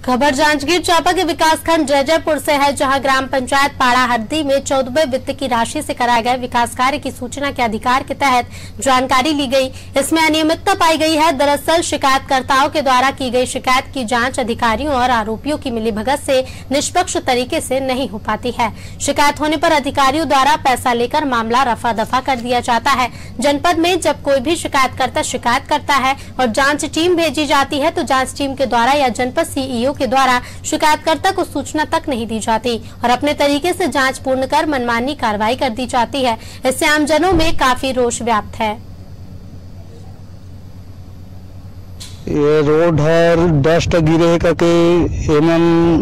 खबर जांजगीर चांपा के विकासखंड जयजयपुर से है, जहां ग्राम पंचायत पाड़ा हरदी में 14वें वित्त की राशि से कराए गए विकास कार्य की सूचना के अधिकार के तहत जानकारी ली गई। इसमें अनियमितता पाई गई है। दरअसल शिकायतकर्ताओं के द्वारा की गई शिकायत की जांच अधिकारियों और आरोपियों की मिलीभगत से निष्पक्ष तरीके से नहीं हो पाती है। शिकायत होने पर अधिकारियों द्वारा पैसा लेकर मामला रफा दफा कर दिया जाता है। जनपद में जब कोई भी शिकायतकर्ता शिकायत करता है और जाँच टीम भेजी जाती है तो जाँच टीम के द्वारा या जनपद सीईओ के द्वारा शिकायतकर्ता को सूचना तक नहीं दी जाती और अपने तरीके से जांच पूर्ण कर मनमानी कार्रवाई कर दी जाती है। इससे आमजनों में काफी रोष व्याप्त है। ये रोड है, डस्ट गिरे करके एवं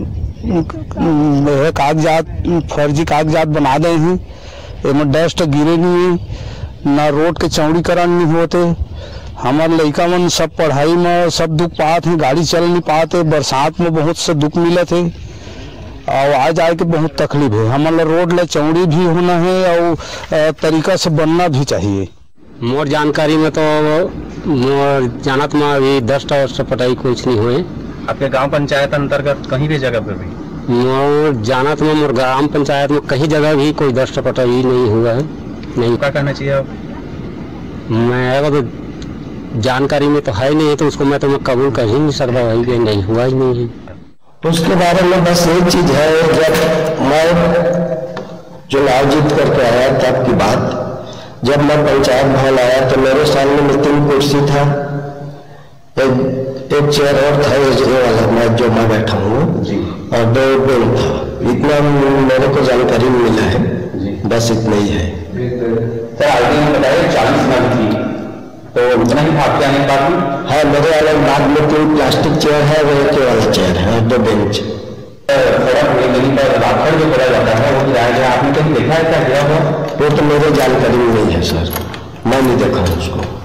कागजात फर्जी कागजात बना दे हैं, एवं डस्ट गिरे नहीं, ना रोड के चौड़ीकरण नहीं होते। हमारे लड़का मन सब पढ़ाई में सब दुख पाते हैं, गाड़ी चल नहीं पाते, बरसात में बहुत से दुख मिले थे और आ जाए के बहुत तकलीफ है। हमारे रोड ले चौड़ी भी होना है और तरीका से बनना भी चाहिए। मोर जानकारी में तो मोर जानत में अभी डस्ट और पटाई कुछ नहीं हुए। आपके गांव पंचायत अंतर्गत कहीं भी जगह पे भी मोर जानत में मोर ग्राम पंचायत में कहीं जगह भी कोई डस्ट पटाई नहीं हुआ है। नहीं क्या कहना चाहिए आप? मैं जानकारी में तो है नहीं, तो उसको मैं कबूल कर ही नहीं सकता भाई कि नहीं हुआ ही नहीं है। उसके बारे में बस एक चीज है, जब मैं चुनाव जीत करके आया तब की बात, जब मैं पंचायत भवन आया तो मेरे सामने में 3 कुर्सी था, एक चेयर और था ये वाला मैं जो मैं बैठा हूँ, और 2 बेंच था। इतना मेरे को जानकारी मिला है, बस इतना ही है। सर आगे में बताइए 40 लाख थी तो उतना ही भाग के आने के बाद में? हाँ, मेरे वाले बाद में 3 प्लास्टिक चेयर है, वो एक वाला चेयर है और 2 बेंच। सड़क पर राखड़ जो करा जाता है वो गिराया गया, आपने कहीं देखा है क्या गिरा हुआ? वो तो मेरे जानकारी में नहीं है सर, मैं नहीं देखा उसको।